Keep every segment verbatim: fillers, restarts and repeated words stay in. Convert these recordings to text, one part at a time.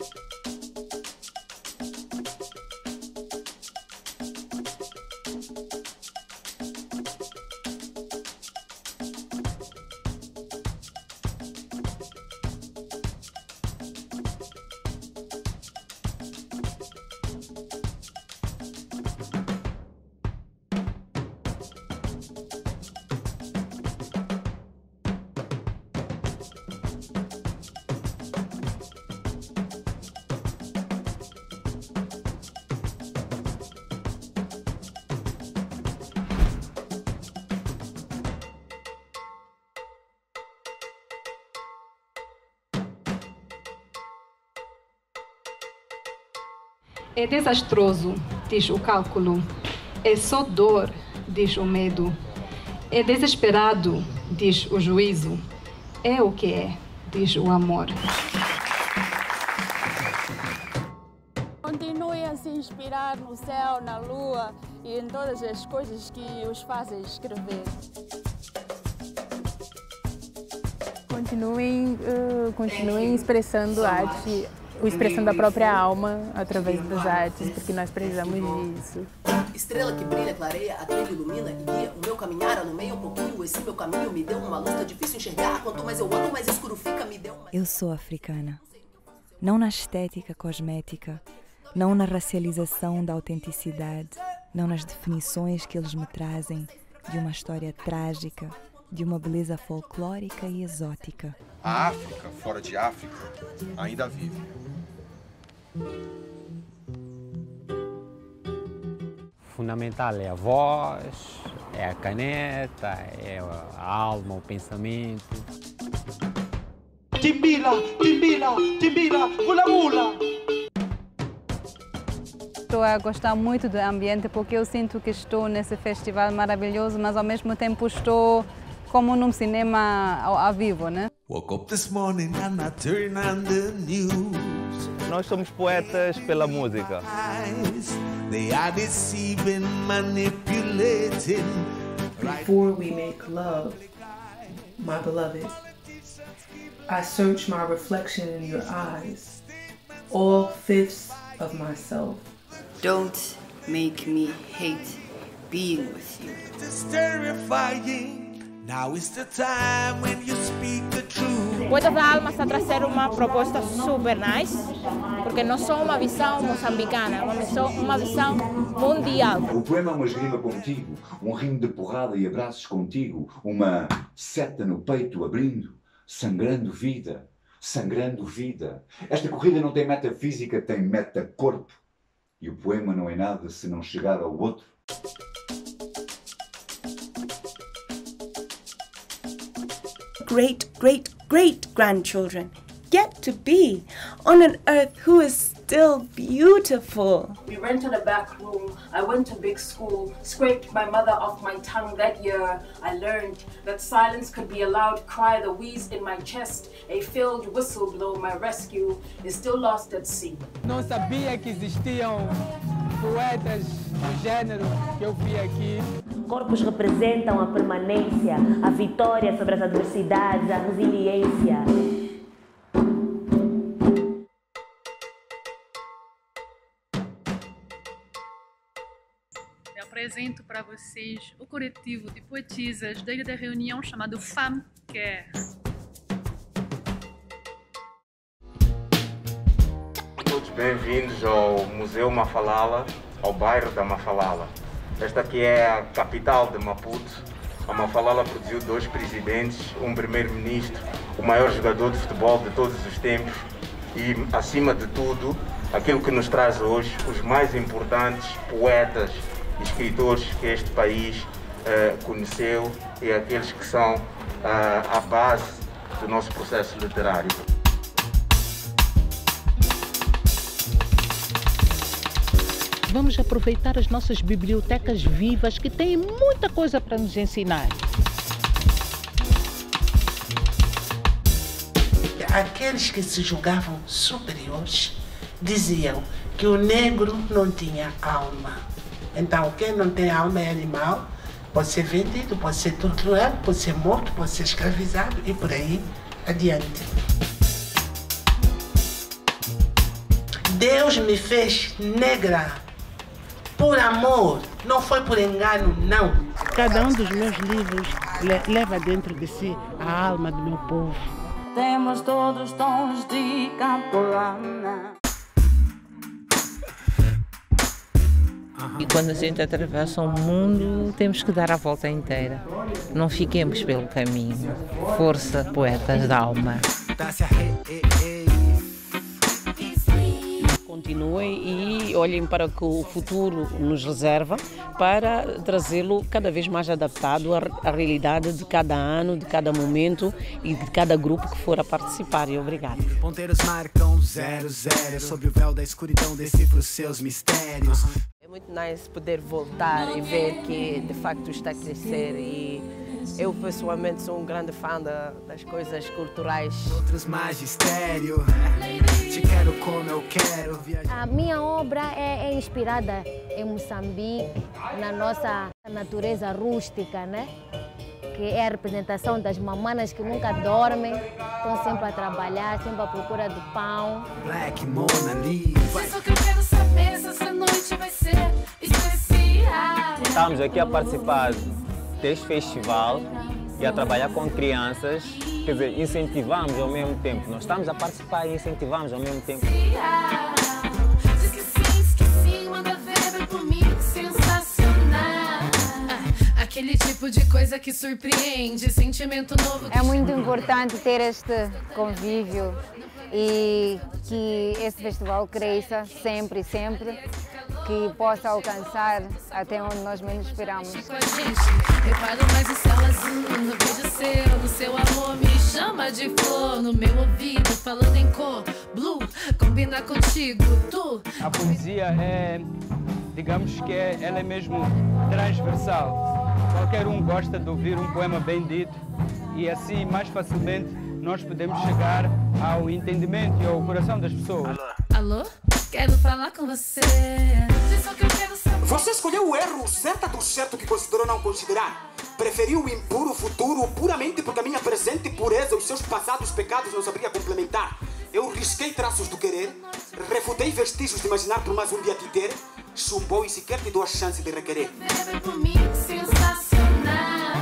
É desastroso, diz o cálculo. É só dor, diz o medo. É desesperado, diz o juízo. É o que é, diz o amor. Continue a se inspirar no céu, na lua e em todas as coisas que os fazem escrever. Continuem, uh, continuem expressando arte, expressando a própria alma através das artes, porque nós precisamos disso. Estrela que brilha, clareia, a trilha ilumina e guia o meu caminhar, alumeia um pouquinho, esse meu caminho me deu uma luz, tá difícil enxergar, quanto mais eu ando, mais escuro fica, me deu uma... Eu sou africana, não na estética cosmética, não na racialização da autenticidade, não nas definições que eles me trazem de uma história trágica, de uma beleza folclórica e exótica. A África, fora de África, ainda vive. Fundamental é a voz, é a caneta, é a alma, o pensamento. Timbila, timbila, timbila, hula hula. Estou a gostar muito do ambiente porque eu sinto que estou nesse festival maravilhoso, mas ao mesmo tempo estou como num cinema ao, ao vivo, né? Woke up this morning and I turned on the news. Nós somos poetas pela música. They are deceiving, manipulating. Before we make love, my beloved, I search my reflection in your eyes, all fifths of myself. Don't make me hate being with you. It's terrifying. Now is the time when you speak the truth. Poetas da Alma está a trazer uma proposta super nice, porque não só uma visão moçambicana, é uma visão, uma visão mundial. O poema é uma esgrima contigo, um rimo de porrada e abraços contigo, uma seta no peito abrindo, sangrando vida, sangrando vida. Esta corrida não tem metafísica, tem metacorpo. E o poema não é nada se não chegar ao outro. Great, great, great grandchildren get to be on an earth who is still beautiful. We rented a back room, I went to big school, scraped my mother off my tongue. That year I learned that silence could be a loud cry, the wheeze in my chest, a filled whistle blow, my rescue is still lost at sea. Não sabia que existiam poetas do gênero que eu vi aqui. Corpos representam a permanência, a vitória sobre as adversidades, a resiliência. Eu apresento para vocês o coletivo de poetisas da Ilha da Reunião chamado Femme Care. Todos bem-vindos ao Museu Mafalala, ao bairro da Mafalala. Esta aqui é a capital de Maputo. A Mafalala produziu dois presidentes, um primeiro-ministro, o maior jogador de futebol de todos os tempos e, acima de tudo, aquilo que nos traz hoje, os mais importantes poetas e escritores que este país uh, conheceu e aqueles que são uh, a base do nosso processo literário. Vamos aproveitar as nossas bibliotecas vivas que têm muita coisa para nos ensinar. Aqueles que se julgavam superiores diziam que o negro não tinha alma. Então, quem não tem alma é animal, pode ser vendido, pode ser torturado, pode ser morto, pode ser escravizado e por aí adiante. Deus me fez negra por amor, não foi por engano, não. Cada um dos meus livros leva dentro de si a alma do meu povo. Temos todos tons de capulana. E quando a gente atravessa o mundo, temos que dar a volta inteira. Não fiquemos pelo caminho. Força, poetas da alma. Continuem e olhem para o que o futuro nos reserva para trazê-lo cada vez mais adaptado à, à realidade de cada ano, de cada momento e de cada grupo que for a participar. E obrigado. Ponteiros marcam zero zero, sobre o véu da escuridão decifra os seus mistérios. É muito nice poder voltar e ver que de facto está a crescer, e eu pessoalmente sou um grande fã da, das coisas culturais. Outros magistério, te quero como eu quero. A minha obra é, é inspirada em Moçambique, na nossa natureza rústica, né? Que é a representação das mamanas que nunca dormem, estão sempre a trabalhar, sempre à procura do pão. Black Mona Lisa. Só que eu quero saber se essa noite vai ser especial. Estamos aqui a participar deste festival e a trabalhar com crianças, quer dizer, incentivamos ao mesmo tempo. Nós estamos a participar e incentivamos ao mesmo tempo. Diz que sim, diz que sim, manda ver, vem por mim, sensacional. Aquele tipo de coisa que surpreende, sentimento novo. É muito importante ter este convívio e que esse festival cresça sempre e sempre, que possa alcançar até onde nós menos esperamos. Reparo mais o céu azul, no beijo seu, no seu amor me chama de flor, no meu ouvido falando em cor, blue, combina contigo, tu. A poesia é, digamos que é, ela é mesmo transversal. Qualquer um gosta de ouvir um poema bem dito e assim mais facilmente nós podemos chegar ao entendimento e ao coração das pessoas. Alô? Alô? Quero falar com você. Que eu quero saber. Você escolheu o erro certo do certo que considerou não considerar. Preferiu o impuro futuro puramente porque a minha presente pureza e os seus passados pecados não saberia complementar. Eu risquei traços do querer, refutei vestígios de imaginar por mais um dia te ter, chumbou e sequer te dou a chance de requerer. Vem por mim, sensacional.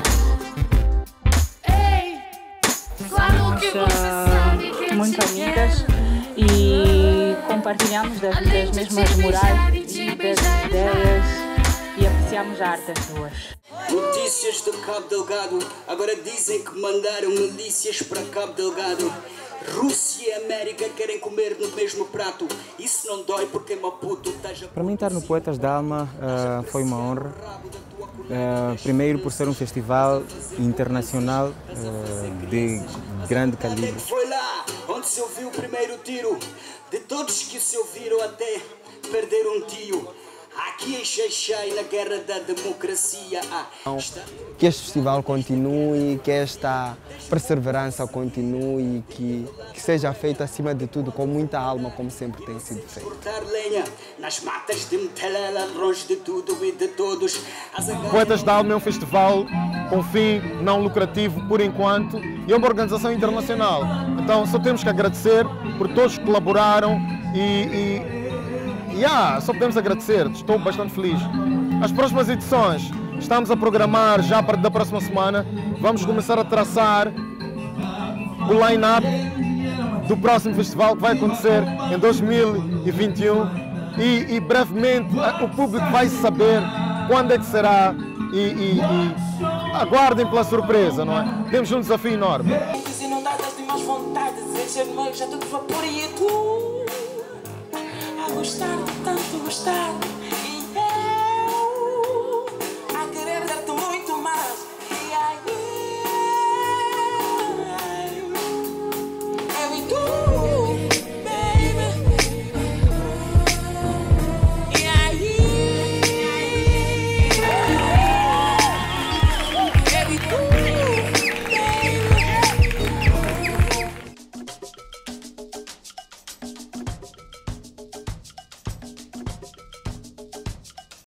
Ei, claro que você sabe que muito amigas e compartilhamos das, das mesmas morais e das ideias e apreciamos a arte das duas. Notícias do Cabo Delgado, agora dizem que mandaram milícias para Cabo Delgado. Rússia e América querem comer no mesmo prato. Isso não dói porque Maputo esteja... Para mim estar no Poetas da Alma uh, foi uma honra. Uh, primeiro por ser um festival internacional uh, de grande calibre. Foi lá onde se ouviu o primeiro tiro. De todos que se ouviram até perder um tio. Aqui em Xai-Xai, na guerra da democracia. Ah, está... Que este festival continue, que esta perseverança continue, que, que seja feita acima de tudo com muita alma, como sempre tem sido feito. Cortar lenha nas matas de Metelela, longe de tudo e de todos. Poetas da Alma é um festival com fim não lucrativo por enquanto e é uma organização internacional. Então só temos que agradecer por todos que colaboraram e, e Yeah, só podemos agradecer, estou bastante feliz. As próximas edições estamos a programar já para da próxima semana. Vamos começar a traçar o line-up do próximo festival que vai acontecer em dois mil e vinte e um e, e brevemente o público vai saber quando é que será e, e, e aguardem pela surpresa, não é? Temos um desafio enorme. Inundadas de más vontades, encher-me já tudo vapor e tu. A gostar, tanto gostar,